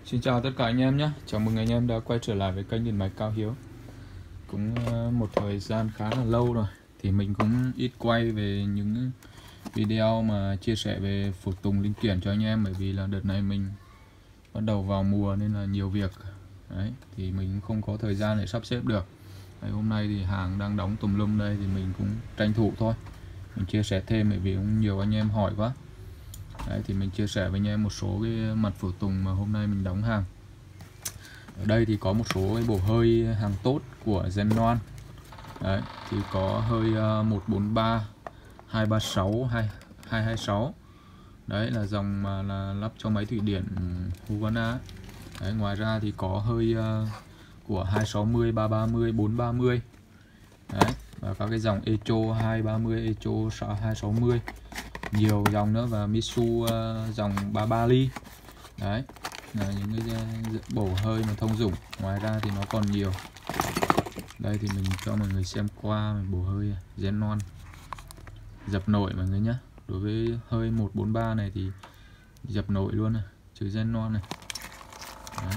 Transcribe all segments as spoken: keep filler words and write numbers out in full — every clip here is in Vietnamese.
Xin chào tất cả anh em nhé. Chào mừng anh em đã quay trở lại với kênh Điện Máy Cao Hiếu. Cũng một thời gian khá là lâu rồi thì mình cũng ít quay về những video mà chia sẻ về phụ tùng linh kiện cho anh em, bởi vì là đợt này mình bắt đầu vào mùa nên là nhiều việc. Đấy, thì mình không có thời gian để sắp xếp được. Đấy, hôm nay thì hàng đang đóng tùm lum đây thì mình cũng tranh thủ thôi. Mình chia sẻ thêm bởi vì cũng nhiều anh em hỏi quá. Đấy, thì mình chia sẻ với anh em một số cái mặt phụ tùng mà hôm nay mình đóng hàng. Ở đây thì có một số cái bộ hơi hàng tốt của Zenon. Đấy, thì có hơi một bốn ba, hai ba sáu, hai hai sáu. Đấy là dòng mà là lắp cho máy thủy điện Husqvarna. Đấy, ngoài ra thì có hơi uh, của hai sáu mươi, ba ba mươi, bốn ba mươi. Đấy, và các cái dòng Echo hai ba mươi, Echo hai sáu mươi. Nhiều dòng nữa, và Mitsu uh, dòng ba mươi ba ly. Đấy là những cái bổ hơi mà thông dụng. Ngoài ra thì nó còn nhiều. Đây thì mình cho mọi người xem qua bổ hơi Zenon dập nổi mọi người nhé. Đối với hơi một bốn ba này thì dập nổi luôn này, chữ Zenon này. Đấy.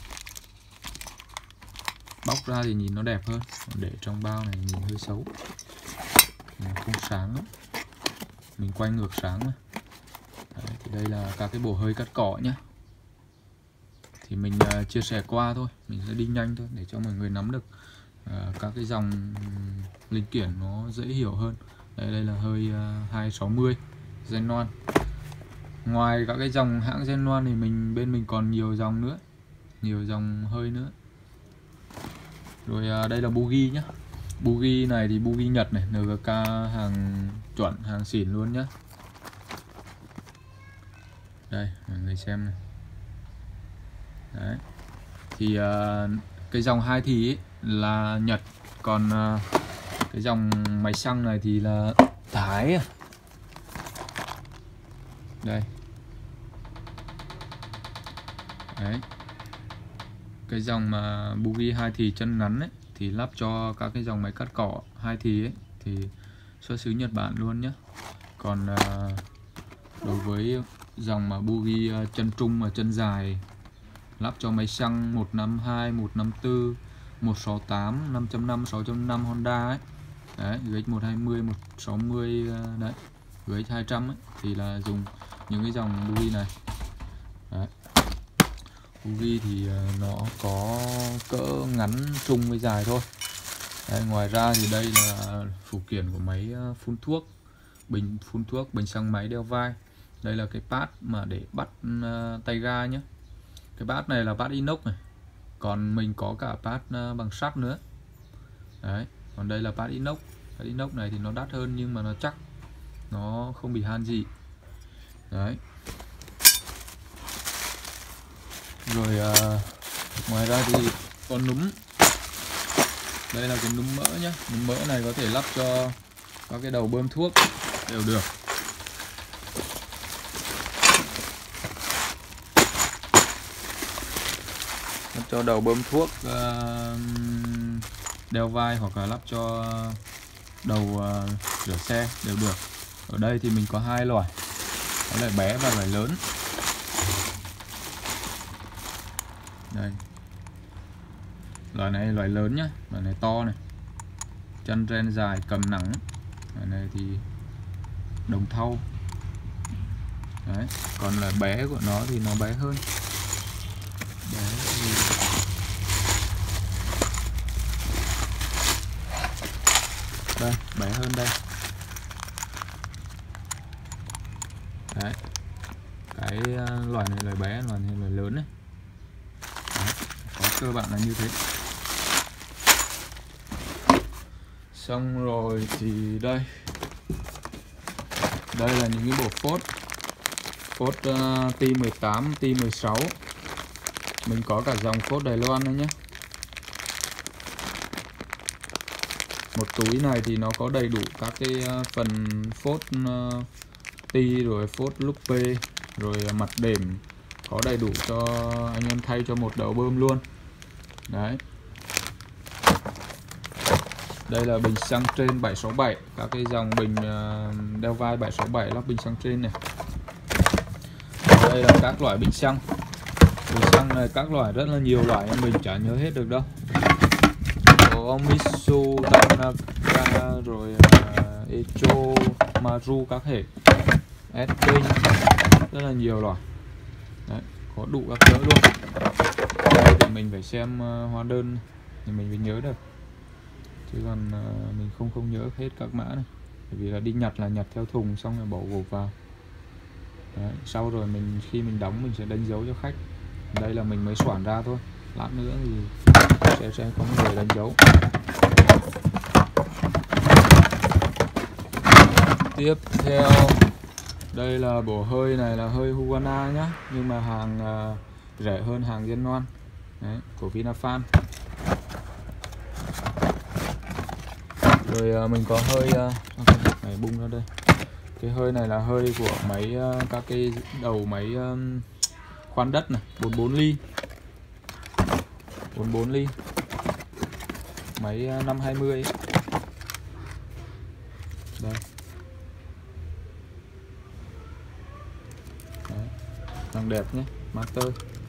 Bóc ra thì nhìn nó đẹp hơn, còn để trong bao này nhìn hơi xấu, không sáng lắm. Mình quay ngược sáng mà. Đấy, thì đây là các cái bổ hơi cắt cỏ nhé. Thì mình uh, chia sẻ qua thôi, mình sẽ đi nhanh thôi để cho mọi người nắm được uh, các cái dòng linh kiện nó dễ hiểu hơn. Đây, đây là hơi uh, hai sáu mươi Zenon. Ngoài các cái dòng hãng Zenon thì mình bên mình còn nhiều dòng nữa, nhiều dòng hơi nữa. Rồi uh, đây là Bugi nhá. Bugi này thì Bugi Nhật này, en giê ca hàng chuẩn, hàng xịn luôn nhá. Đây mọi người xem này. Đấy. Thì uh, cái dòng hai thì ấy, là Nhật, còn uh, cái dòng máy xăng này thì là Thái. Đây. Đấy. Cái dòng mà Bugi hai thì chân ngắn ấy thì lắp cho các cái dòng máy cắt cỏ hai thì ấy thì xuất xứ Nhật Bản luôn nhé. Còn uh, đối với dòng mà Bugi uh, chân trung và chân dài lắp cho máy xăng một năm hai, một năm tư, một sáu tám, năm chấm năm, sáu chấm năm Honda ấy. Đấy, giê ích một hai mươi, một sáu mươi đấy, giê ích hai trăm ấy thì là dùng những cái dòng Bugi này. Đấy. Bugi thì nó có cỡ ngắn, trung với dài thôi. Đấy, ngoài ra thì đây là phụ kiện của máy phun thuốc, bình phun thuốc, bình xăng máy đeo vai. Đây là cái pad mà để bắt uh, tay ga nhé. Cái pad này là pad inox này, còn mình có cả pad uh, bằng sắt nữa. Đấy, còn đây là pad inox. Pad inox này thì nó đắt hơn nhưng mà nó chắc, nó không bị han gì. Đấy. Rồi uh, ngoài ra thì còn núm. Đây là cái núm mỡ nhé. Núm mỡ này có thể lắp cho các cái đầu bơm thuốc đều được. Lắp cho đầu bơm thuốc uh, đeo vai, hoặc là lắp cho đầu uh, rửa xe đều được. Ở đây thì mình có hai loại, có loại bé và loại lớn. Đây, loại này loại lớn nhá, loại này to này, chân ren dài, cầm nặng. Loại này thì đồng thau. Đấy, còn là bé của nó thì nó bé hơn. Bé thì... đây, bé hơn đây. Đấy, cái loại này loại bé, loại này loại lớn này. Đấy, có cơ bản là như thế. Xong rồi thì đây, đây là những cái bộ phốt, phốt uh, T mười tám, T mười sáu. Mình có cả dòng phốt Đài Loan nữa nhé. Một túi này thì nó có đầy đủ các cái phần phốt uh, T, rồi phốt Lupe, rồi mặt đệm, có đầy đủ cho anh em thay cho một đầu bơm luôn. Đấy. Đây là bình xăng trên bảy sáu bảy, các cái dòng bình uh, đeo vai bảy sáu bảy lắp bình xăng trên này. Đây là các loại bình xăng. Bình xăng này các loại rất là nhiều loại, mình chả nhớ hết được đâu. Có Mitsu, Tanaka, rồi uh, Echo, Maru các hệ, S-King, rất là nhiều loại. Đấy, có đủ các cỡ luôn. Đây thì mình phải xem uh, hóa đơn thì mình mới nhớ được, chứ còn uh, mình không không nhớ hết các mã này, bởi vì là đi nhặt là nhặt theo thùng xong rồi bỏ gộp vào. Đấy, sau rồi mình khi mình đóng mình sẽ đánh dấu cho khách. Đây là mình mới soạn ra thôi, lát nữa thì sẽ sẽ có người đánh dấu. Tiếp theo đây là bộ hơi này là hơi Husqvarna nhá, nhưng mà hàng uh, rẻ hơn hàng Gen một. Đấy, của Vinapan. Rồi uh, mình có hơi uh, này bung ra đây. Cái hơi này là hơi của máy uh, các cái đầu máy uh, khoan đất này, bốn mươi bốn ly. bốn mươi bốn ly. Máy uh, năm hai mươi ấy. Đây. Đấy, đang đẹp nhé, master.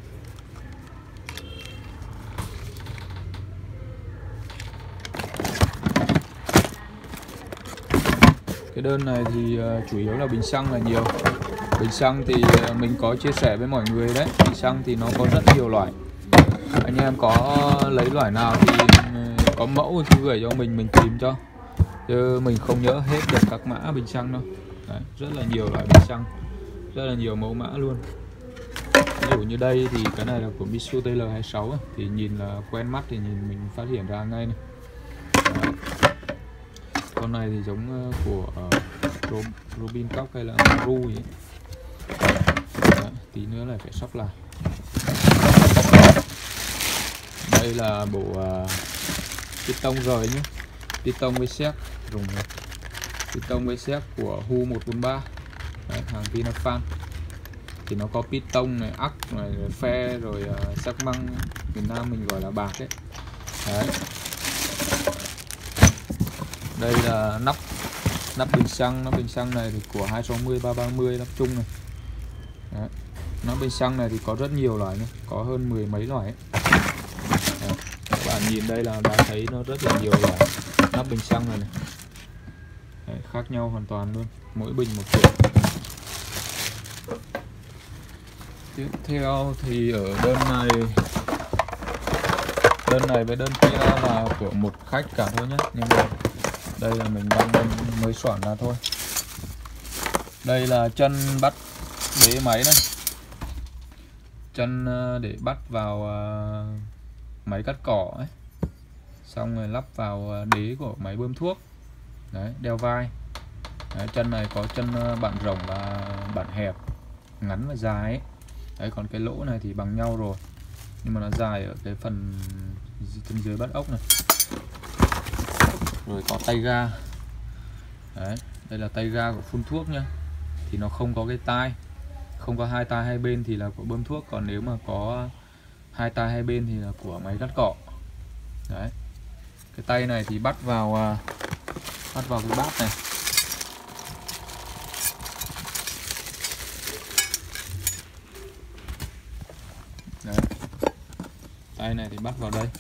Cái đơn này thì uh, chủ yếu là bình xăng là nhiều. Bình xăng thì uh, mình có chia sẻ với mọi người đấy. Bình xăng thì nó có rất nhiều loại. Anh em có lấy loại nào thì uh, có mẫu thì gửi cho mình, mình tìm cho. Chứ mình không nhớ hết được các mã bình xăng đâu. Đấy, rất là nhiều loại bình xăng, rất là nhiều mẫu mã luôn. Ví dụ như đây thì cái này là của Mitsu T L hai mươi sáu ấy, thì nhìn là quen mắt thì nhìn mình phát hiện ra ngay này. Đấy. Con này thì giống uh, của uh, Robin Cox hay là Maru ấy. Đấy, tí nữa lại phải sóc lại. Đây là bộ uh, piston rời nhé, piston với séc dùng piston với séc của Hu một bốn ba. Đấy, hàng Vinapan. Thì nó có piston này, ắc này, rồi phe, rồi uh, sắc măng, miền Nam mình gọi là bạc ấy. Đấy. Đây là nắp nắp bình xăng, nắp bình xăng này thì của hai sáu mươi, ba ba mươi, nắp chung này. Đấy. Nắp bình xăng này thì có rất nhiều loại nhé, có hơn mười mấy loại ấy. Đấy. Các bạn nhìn đây là đã thấy nó rất là nhiều loại nắp bình xăng này, này. Đấy, khác nhau hoàn toàn luôn, mỗi bình một kiểu. Tiếp theo thì ở đơn này, đơn này với đơn kia là của một khách cả thôi nhé, nhưng mà đây là mình đang mới soạn ra thôi. Đây là chân bắt đế máy này, chân để bắt vào máy cắt cỏ ấy, xong rồi lắp vào đế của máy bơm thuốc. Đấy, đeo vai. Đấy, chân này có chân bản rộng và bản hẹp, ngắn và dài ấy. Đấy, còn cái lỗ này thì bằng nhau rồi, nhưng mà nó dài ở cái phần chân dưới bắt ốc này. Rồi có tay ga. Đấy, đây là tay ga của phun thuốc nhá. Thì nó không có cái tai, không có hai tai hai bên thì là của bơm thuốc, còn nếu mà có hai tai hai bên thì là của máy cắt cỏ. Đấy. Cái tay này thì bắt vào bắt vào cái bát này. Đấy. Tay này thì bắt vào đây.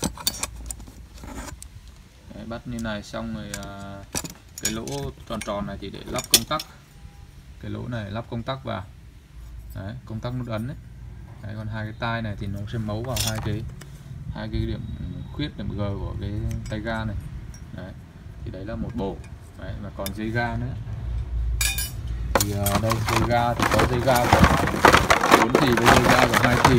Đấy, bắt như này xong rồi à, cái lỗ tròn tròn này thì để lắp công tắc. Cái lỗ này lắp công tắc vào. Đấy, công tắc nút ấn đấy. Đấy, còn hai cái tai này thì nó sẽ mấu vào hai cái hai cái điểm khuyết, điểm G của cái tay ga này. Đấy, thì đấy là một bộ. Đấy, và còn dây ga nữa. Thì à, đây dây ga thì có dây ga của bốn thì với dây ga của hai thì.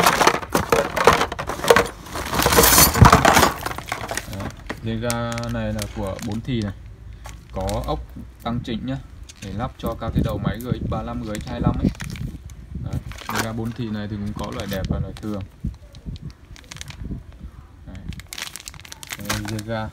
Dây ga này là của bốn thì này, có ốc tăng chỉnh nhá, để lắp cho các cái đầu máy G X ba mươi lăm, G X hai mươi lăm ấy. Đấy, dây ga bốn thì này thì cũng có loại đẹp và loại thường. Đấy. Đây, dây ga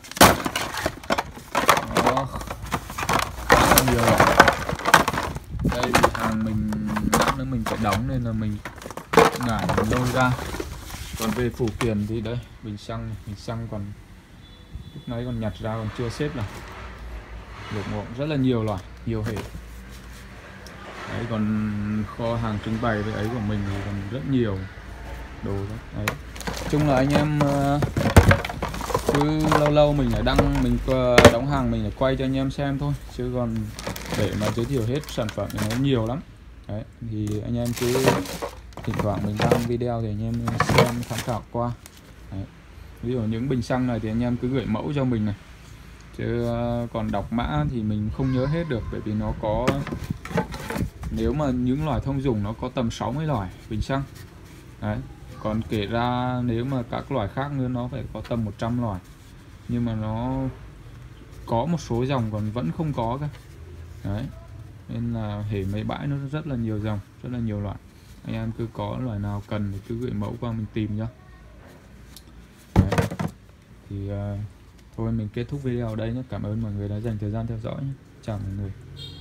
nó khá là nhiều loại. Đây thì hàng mình lát nữa mình phải đóng nên là mình ngải mình lôi ra. Còn về phụ kiện thì đây, bình xăng, bình xăng còn lúc nãy còn nhặt ra còn chưa xếp này, lục ngộ rất là nhiều loại, nhiều hệ. Đấy, còn kho hàng trưng bày với ấy của mình thì còn rất nhiều. đồ đó. Đấy. Nói chung là anh em uh, cứ lâu lâu mình lại đăng, mình uh, đóng hàng mình lại quay cho anh em xem thôi, chứ còn để mà giới thiệu hết sản phẩm thì nó nhiều lắm. Đấy, thì anh em cứ thỉnh thoảng mình đăng video thì anh em xem tham khảo qua. Đấy. Ví dụ những bình xăng này thì anh em cứ gửi mẫu cho mình này, chứ còn đọc mã thì mình không nhớ hết được, bởi vì nó có, nếu mà những loại thông dụng nó có tầm sáu mươi loại bình xăng. Đấy. Còn kể ra nếu mà các loại khác nữa nó phải có tầm một trăm loại, nhưng mà nó có một số dòng còn vẫn không có cơ. Đấy, nên là hệ mấy bãi nó rất là nhiều dòng, rất là nhiều loại. Anh em cứ có loại nào cần thì cứ gửi mẫu qua mình tìm cho. Đấy. Thì uh, thôi mình kết thúc video ở đây nhé. Cảm ơn mọi người đã dành thời gian theo dõi nhé. Chào mọi người.